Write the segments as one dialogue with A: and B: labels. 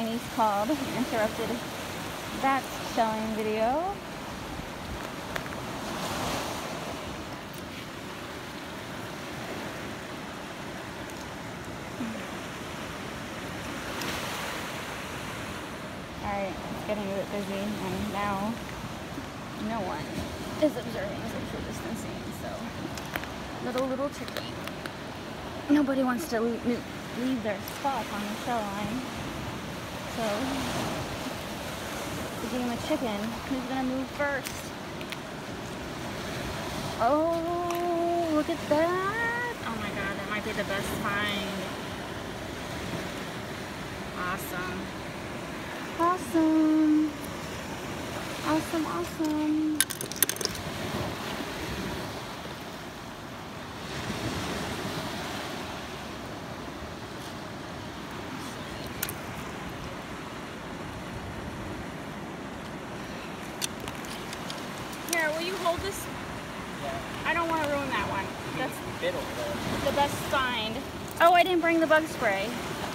A: my niece called and interrupted that shelling video. Alright, it's getting a bit busy, and now no one is observing social distancing, so little chicky. Nobody wants to leave their spot on the shell line. So, the game of chicken, who's gonna move first? Oh, look at that! Oh my god, that might be the best find. Awesome. Awesome. Awesome, awesome. Here, will you hold this?
B: Yeah.
A: I don't want to ruin that one. That's
B: the
A: best find. Oh, I didn't bring the bug spray.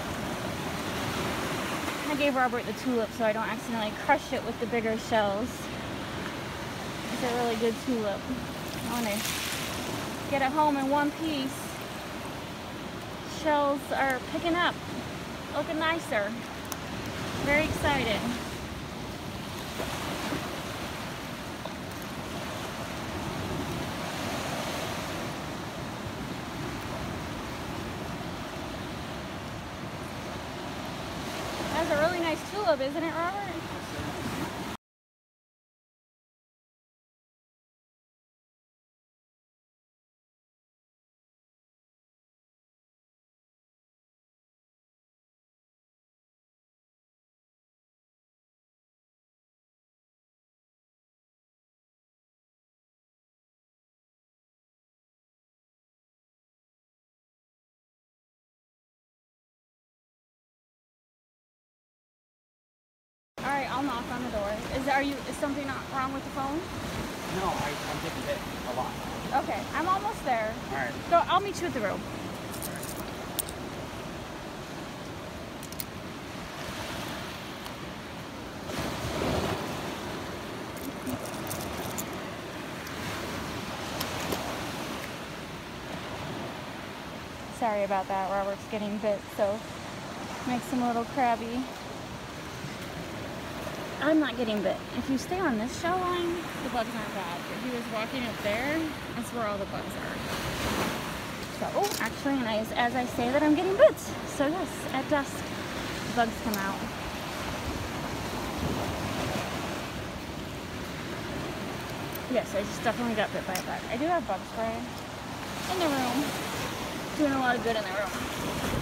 A: I gave Robert the tulip so I don't accidentally crush it with the bigger shells. It's a really good tulip. I want to get it home in one piece. Shells are picking up, looking nicer. Very excited. That's a really nice tulip, isn't it, Robert? All right, I'll knock on the door. Is something not wrong with the phone?
B: No, I'm getting hit a lot.
A: Okay, I'm almost there.
B: All right.
A: So I'll meet you at the room. Sorry about that. Robert's getting bit, so makes him a little crabby. I'm not getting bit. If you stay on this shell line, the bugs aren't bad. If he was walking up there, that's where all the bugs are. So, oh, actually, and as I say that, I'm getting bit. So yes, at dusk, bugs come out. Yes, I just definitely got bit by a bug. I do have bug spray in the room. Doing a lot of good in the room.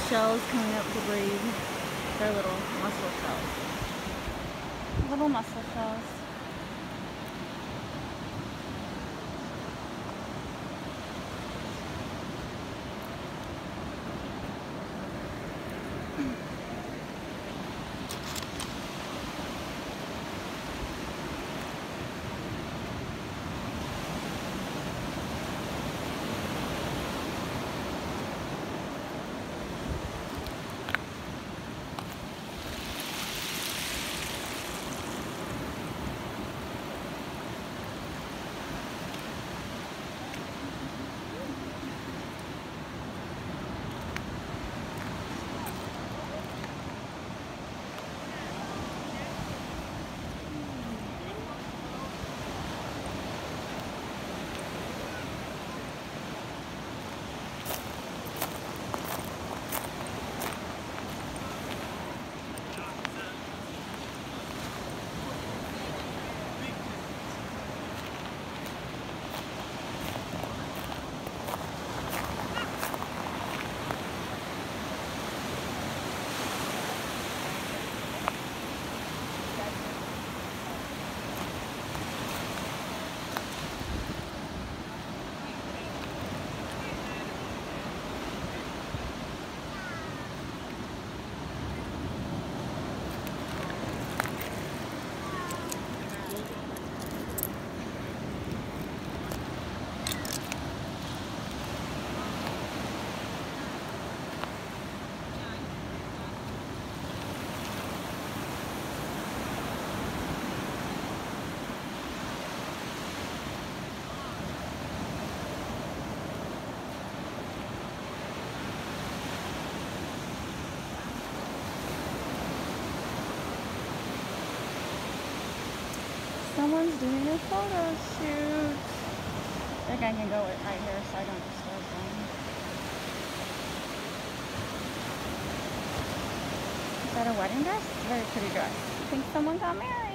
A: shells coming up to breathe. They're little mussel shells. Little mussel shells. Someone's doing a photo shoot. I think I can go right here so I don't disturb them. Is that a wedding dress? It's a very pretty dress. I think someone got married.